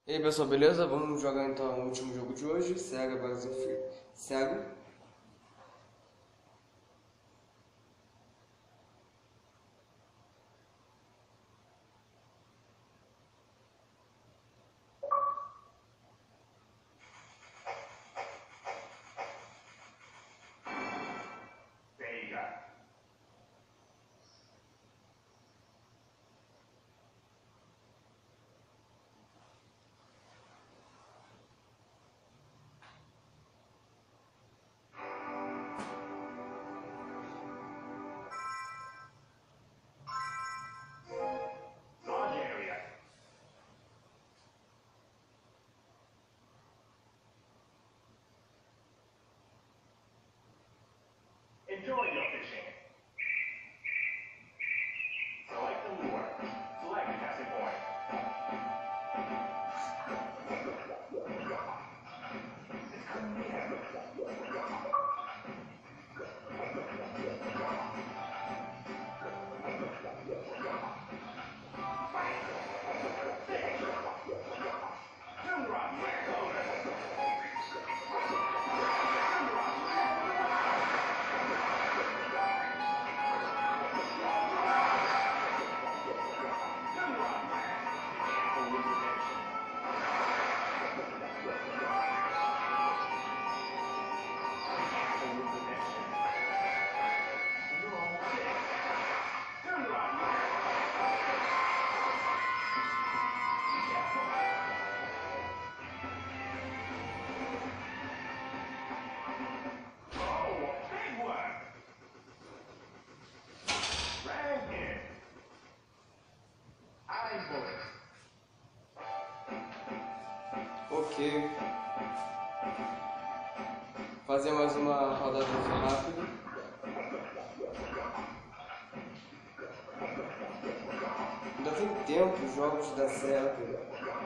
E aí pessoal, beleza? Vamos jogar então o último jogo de hoje, Sega Battlefield. Sega. Enjoy your fishing. Select the lure. Select the casting point. Ok. Fazer mais uma rodada rápida. Ainda tem tempo os jogos da série.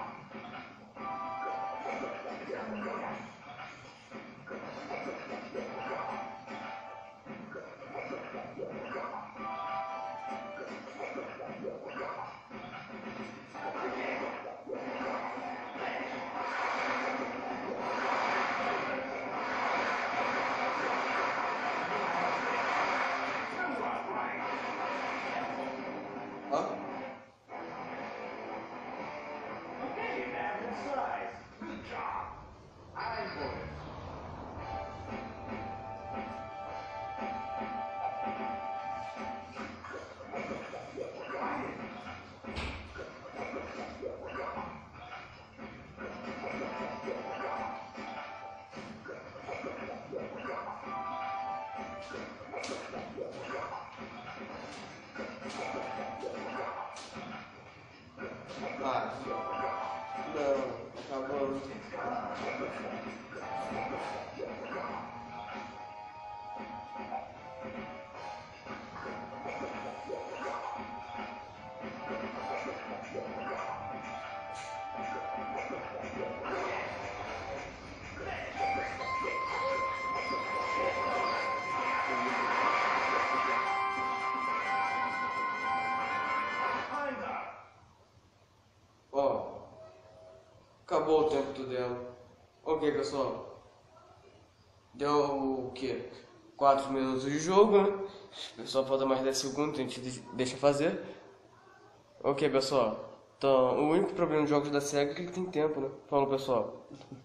Não, acabou. Acabou o tempo do demo. Ok, pessoal. Deu o que? 4 minutos de jogo, né? Pessoal, falta mais 10 segundos, a gente deixa fazer. Ok, pessoal. Então, o único problema dos jogos da SEGA é que ele tem tempo, né? Falou, pessoal.